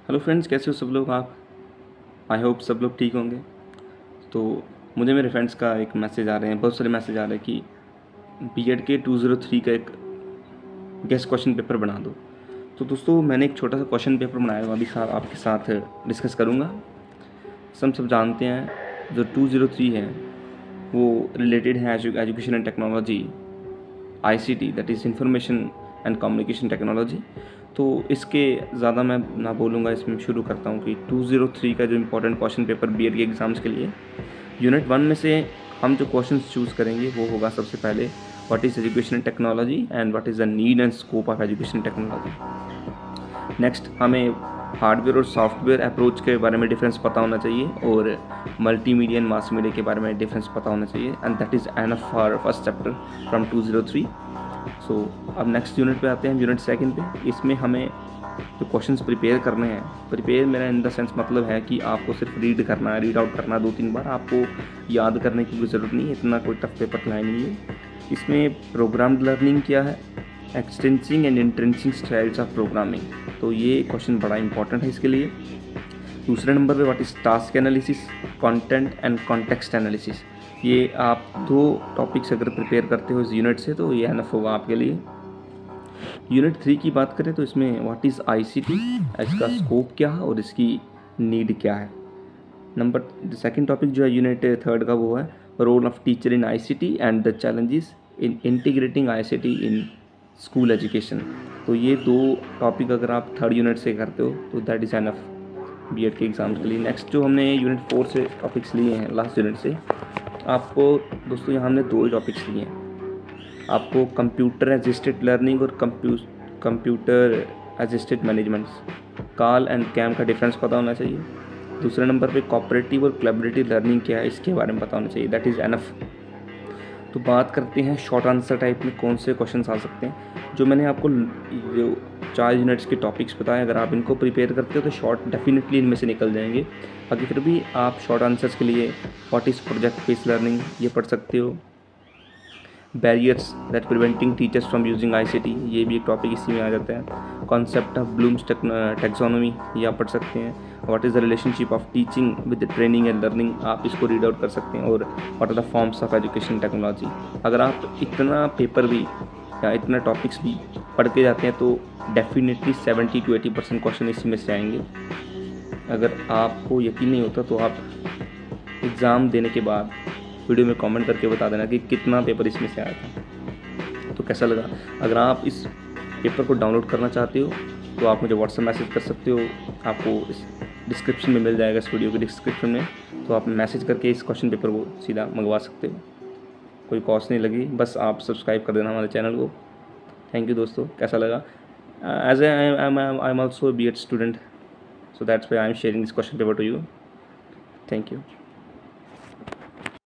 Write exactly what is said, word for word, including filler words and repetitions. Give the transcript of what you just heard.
Hello friends, कैसे हो सब लोग आप? आई होप सब लोग ठीक होंगे। तो मुझे मेरे फ्रेंड्स का एक मैसेज आ रहे हैं, बहुत सारे मैसेज आ रहे हैं कि बीएड के टू ज़ीरो थ्री का एक गेस्ट क्वेश्चन पेपर बना दो। तो दोस्तों, मैंने एक छोटा सा क्वेश्चन पेपर बनाया हुआ, अभी साथ आपके साथ डिस्कस करूँगा। सब सब जानते हैं जो टू ज़ीरो थ्री है वो रिलेटेड है education and technology, I C T, that is information and communication technology. तो इसके ज़्यादा मैं ना बोलूँगा, इसमें शुरू करता हूँ कि टू ज़ीरो थ्री का जो इम्पोर्टेंट क्वेश्चन पेपर बीएड के एग्ज़ाम्स के लिए यूनिट वन में से हम जो क्वेश्चंस चूज़ करेंगे वो होगा सबसे पहले what is education technology and what is the need and scope of education technology. Next हमें हार्डवेयर और सॉफ्टवेयर अप्रोच के बारे में डिफरेंस पता होना चाहिए और मल्टीमीडिया एंड मास मीडिया के बारे में डिफरेंस पता होना चाहिए, and that is enough for first chapter from two zero three. So अब नेक्स्ट यूनिट पे आते हैं, यूनिट सेकंड पे। इसमें हमें जो क्वेश्चंस प्रिपेयर करने हैं, प्रिपेयर मेरा इन द सेंस मतलब है कि आपको सिर्फ रीड करना है, रीड आउट करना है दो तीन बार, आपको याद करने की कोई ज़रूरत नहीं है, इतना कोई टफ पेपर लाइन नहीं है। इसमें प्रोग्राम लर्निंग क्या है, extrinsic and intrinsic styles of programming, तो ये क्वेश्चन बड़ा इंपॉर्टेंट है इसके लिए। दूसरे नंबर पे what is task analysis, content and context analysis. ये आप दो टॉपिक्स अगर प्रिपेयर करते हो इस यूनिट से तो ये एनफ होगा आपके लिए। यूनिट थ्री की बात करें तो इसमें what is I C T, इसका स्कोप क्या है और इसकी नीड क्या है। नंबर सेकंड टॉपिक जो है यूनिट थर्ड का वो है role of teacher in I C T and the challenges in integrating I C T in school education. तो ये दो टॉपिक अगर आप थर्ड यूनिट से करते हो तो दैट इज़ एनफ बीएड के एग्ज़ाम्स के लिए। नेक्स्ट जो हमने यूनिट फोर से टॉपिक्स लिए हैं लास्ट यूनिट से, आपको दोस्तों यहाँ हमने दो ही टॉपिक्स लिए हैं। आपको कंप्यूटर असिस्टेड लर्निंग और computer assisted management, CAL and CAM का डिफरेंस पता होना चाहिए। दूसरे नंबर पे कोऑपरेटिव और कोलैबोरेटिव लर्निंग क्या है इसके बारे में पता होना चाहिए, दैट इज़ एनफ। तो बात करते हैं शॉर्ट आंसर टाइप में कौन से क्वेश्चंस आ सकते हैं। जो मैंने आपको जो चार यूनिट्स के टॉपिक्स बताए, अगर आप इनको प्रिपेयर करते हो तो शॉर्ट डेफिनेटली इनमें से निकल जाएंगे। बाकी फिर भी आप शॉर्ट आंसर्स के लिए what is project based learning ये पढ़ सकते हो। Barriers that preventing teachers from using I C T, ये भी एक टॉपिक इसी में आ जाता है। कॉन्सेप्ट ऑफ ब्लूम्स टेक्सोनोमी ये आप पढ़ सकते हैं। What is the relationship of teaching with training and learning, आप इसको रीड आउट कर सकते हैं। और what are the forms of education technology. अगर आप इतना पेपर भी या इतना टॉपिक्स भी पढ़ के जाते हैं तो definitely seventy to eighty percent question इसी में से आएंगे। अगर आपको यकीन नहीं होता तो आप एग्ज़ाम देने के बाद वीडियो में कमेंट करके बता देना कि कितना पेपर इसमें से आया था। तो कैसा लगा? अगर आप इस पेपर को डाउनलोड करना चाहते हो तो आप मुझे व्हाट्सएप मैसेज कर सकते हो, आपको इस डिस्क्रिप्शन में मिल जाएगा, इस वीडियो के डिस्क्रिप्शन में। तो आप मैसेज करके इस क्वेश्चन पेपर को सीधा मंगवा सकते हो, कोई कॉस्ट नहीं लगी, बस आप सब्सक्राइब कर देना हमारे चैनल को। थैंक यू दोस्तों, कैसा लगा? As I am also B Ed student, so that's why I am sharing this question paper to you. Thank you.